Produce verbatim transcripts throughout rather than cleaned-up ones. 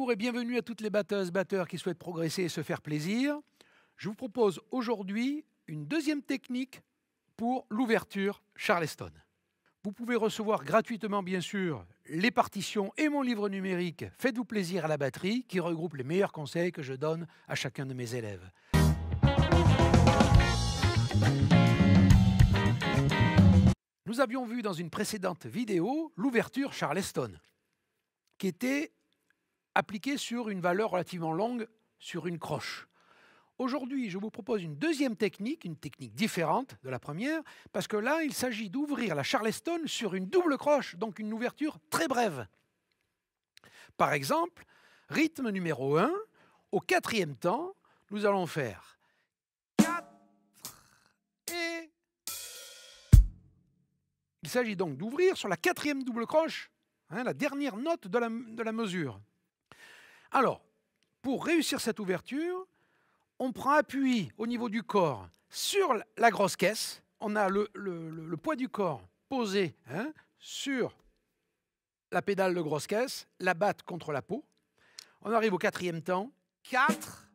Bonjour et bienvenue à toutes les batteuses, batteurs qui souhaitent progresser et se faire plaisir. Je vous propose aujourd'hui une deuxième technique pour l'ouverture Charleston. Vous pouvez recevoir gratuitement, bien sûr, les partitions et mon livre numérique « Faites-vous plaisir à la batterie » qui regroupe les meilleurs conseils que je donne à chacun de mes élèves. Nous avions vu dans une précédente vidéo l'ouverture Charleston, qui était appliquée sur une valeur relativement longue sur une croche. Aujourd'hui, je vous propose une deuxième technique, une technique différente de la première, parce que là, il s'agit d'ouvrir la Charleston sur une double croche, donc une ouverture très brève. Par exemple, rythme numéro un, au quatrième temps, nous allons faire quatre et... Il s'agit donc d'ouvrir sur la quatrième double croche, hein, la dernière note de la, de la mesure. Alors, pour réussir cette ouverture, on prend appui au niveau du corps sur la grosse caisse. On a le, le, le, le poids du corps posé hein, sur la pédale de grosse caisse, la batte contre la peau. On arrive au quatrième temps, quatre.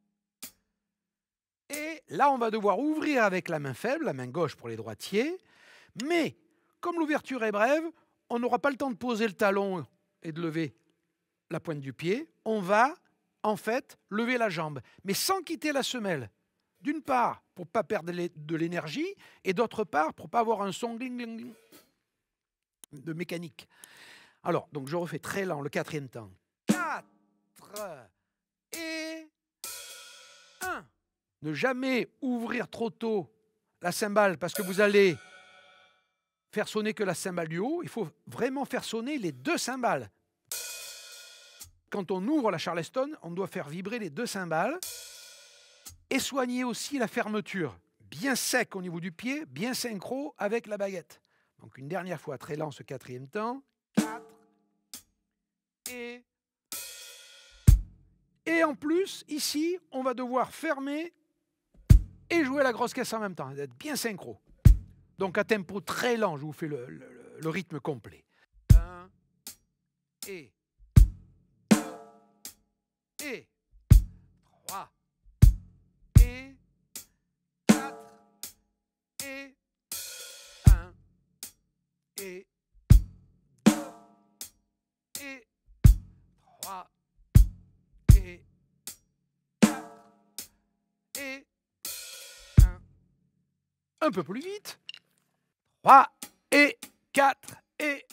Et là, on va devoir ouvrir avec la main faible, la main gauche pour les droitiers. Mais, comme l'ouverture est brève, on n'aura pas le temps de poser le talon et de lever la pointe du pied. On va en fait, lever la jambe, mais sans quitter la semelle. D'une part, pour ne pas perdre de l'énergie, et d'autre part, pour ne pas avoir un son gling, gling, gling de mécanique. Alors, donc je refais très lent le quatrième temps. quatre et un. Ne jamais ouvrir trop tôt la cymbale, parce que vous allez faire sonner que la cymbale du haut. Il faut vraiment faire sonner les deux cymbales. Quand on ouvre la Charleston, on doit faire vibrer les deux cymbales et soigner aussi la fermeture. Bien sec au niveau du pied, bien synchro avec la baguette. Donc une dernière fois, très lent ce quatrième temps. quatre et... Et en plus, ici, on va devoir fermer et jouer la grosse caisse en même temps, d'être bien synchro. Donc à tempo très lent, je vous fais le, le, le rythme complet. un et... et trois et quatre et un et deux et trois et quatre et un. Un peu plus vite. trois et quatre et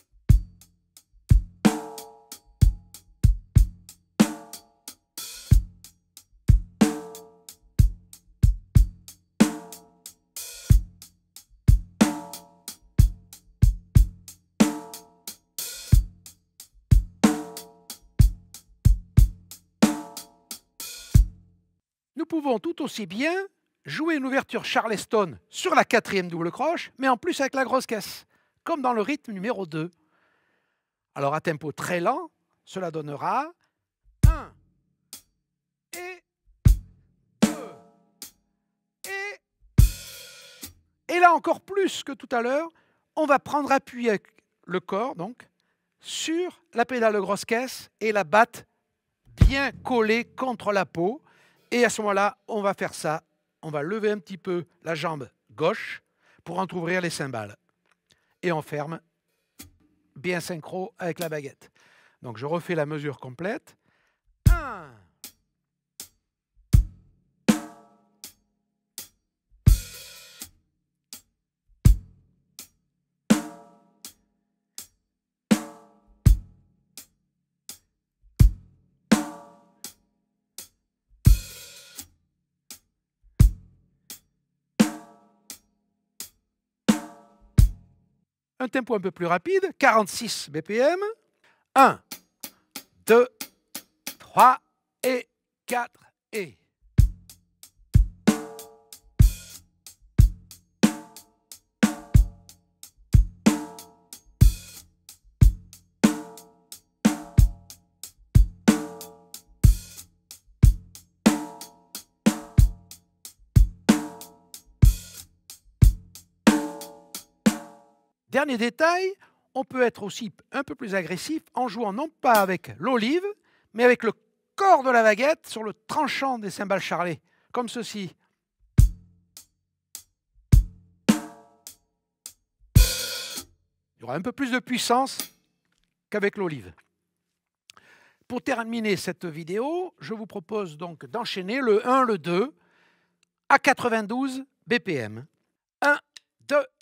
nous pouvons tout aussi bien jouer une ouverture Charleston sur la quatrième double croche, mais en plus avec la grosse caisse, comme dans le rythme numéro deux. Alors à tempo très lent, cela donnera un et deux et... Et là encore plus que tout à l'heure, on va prendre appui avec le corps, donc, sur la pédale de grosse caisse et la batte bien collée contre la peau. Et à ce moment-là, on va faire ça. On va lever un petit peu la jambe gauche pour entrouvrir les cymbales. Et on ferme bien synchro avec la baguette. Donc je refais la mesure complète. un. Un tempo un peu plus rapide, quarante-six B P M. un, deux, trois et quatre et... Dernier détail, on peut être aussi un peu plus agressif en jouant non pas avec l'olive, mais avec le corps de la baguette sur le tranchant des cymbales charlées, comme ceci. Il y aura un peu plus de puissance qu'avec l'olive. Pour terminer cette vidéo, je vous propose donc d'enchaîner le un, le deux à quatre-vingt-douze B P M. un, deux,